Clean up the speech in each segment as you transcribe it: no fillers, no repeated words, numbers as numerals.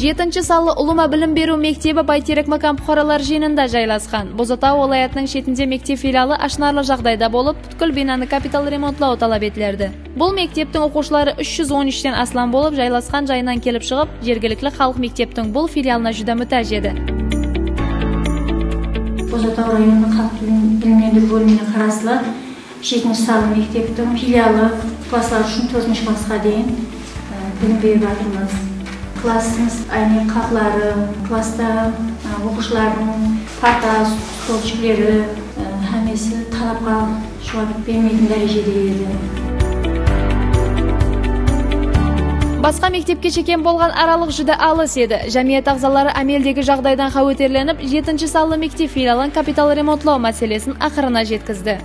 7-sалы Uluma bilim беру мектебі Байтерек Макам Бұқаралар жиынында жайласқан. Бозатау олаятының шетінде мектеп филиалы ашнарлы жағдайда болып, бүткіл бинаны капитал ремонтлау талап етілерді. Бұл мектептің оқушылары 313-тен аслан болып, жайласқан жайынан келіп шығып, жергілікті халық мектептің бұл филиалына жүдә мүтәж еді. Бозатау районы халық білімдендіру бөліміне қарасылы 7-салы мектептің филиалы класслар үшін 4-ші классқа дейін білім беріп жатырмыз. Классымыз әйнек қақлары, класста оқушылардың парта столчиклері әмесі талапқа жауап бермейтін дәрежеде еді. Басқа мектепке шекен болған аралық жүді алыс еді. Жәмиет ағзалары әмелдегі жағдайдан қауетерленіп, 7-салы мектеп филиалын капитал ремонтлау мәселесін ақырына жеткізді.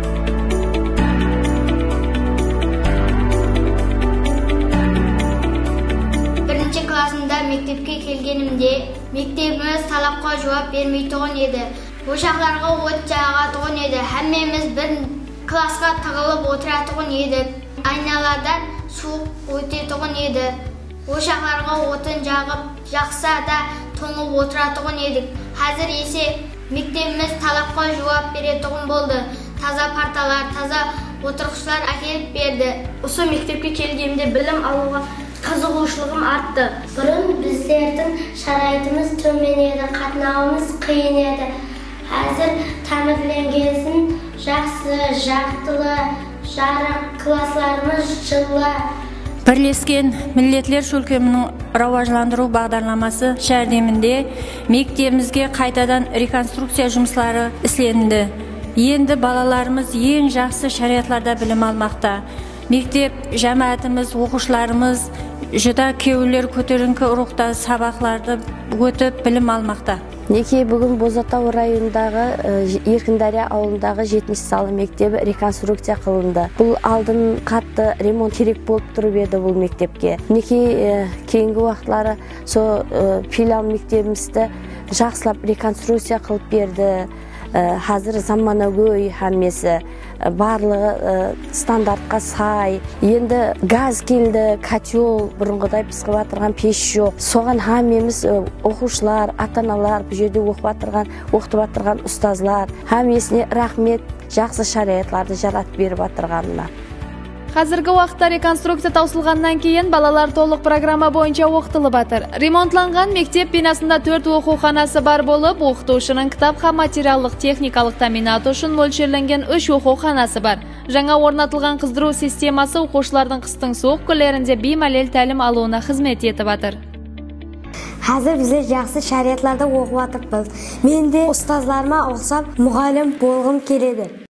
Классында мектепке келгенімде, мектебіміз талапқа жауап бермей тұғын еді. Ошақтарға от жағатұғын еді. Әмеміз бір классқа тығылып отыратұғын еді. Айналадан суық өтетұғын еді. Ошақтарға отын жағып, жақса да тоңып отыратұғын едік. Қазір есе мектебіміз талапқа жауап беретұғын болды. Таза парталар, таза отырғышлар әкеліп берді. Осы мектепке келгенде білім алуға қызығушылығым артты. Бұрын біздердің шарайтымыз төмен еді, қатынауымыз қиын еді. Қазір тәмірленгесін жақсы, жақтылы, жарық классларымыз жылы. Бірлескен Миллетлер шөлкемінің рауажландыру бағдарламасы жәрдемінде мектебімізге қайтадан реконструкция жұмыстары істелінді. Енді балаларымыз ең жақсы шариғатларда білім алмақта. Мектеп жәмәтіміз, оқушыларымыз жүда кеулер көтеріңкі ұрықта сабақларды өтіп білім алмақта. Неке бүгін Бозатау районындағы Еркіндария ауылындағы 7-салы мектебі реконструкция қылынды. Бұл алдын қатты ремонт керек болып тұрып еді бұл мектепке. Неке кейінгі уақытлары филиал мектебімізді жақсылап реконструкция қылып берді. Қазір заманауи әмесі барлығы стандартқа сай. Енді газ келді, котел, бұрынғыдай пысқып атырған пеш жоқ. Соған әмеміз оқушылар, ата-аналар, бұл жерде оқытып атырған ұстазлар әмесіне рахмет, жақсы шариғатларды жаратып беріп атырғанына. Қазіргі уақытта реконструкция таусылғаннан кейін балалар толық программа бойынша оқытылып батыр. Ремонтланған мектеп бинасында 4 оқушанасы бар болып, оқытушының кітапқа материалдық техникалық таминаты үшін мөлшерленген 3 оқушанасы бар. Жаңа орнатылған қыздыру системасы оқушылардың қыстың суық күндерінде беймәлел тәлім алуына қызмет етіп батыр. Қазір біздер жақсы шариғатларда оқып жатырмыз. Мен де ұстазларыма ұқсап мұғалім болғым келеді.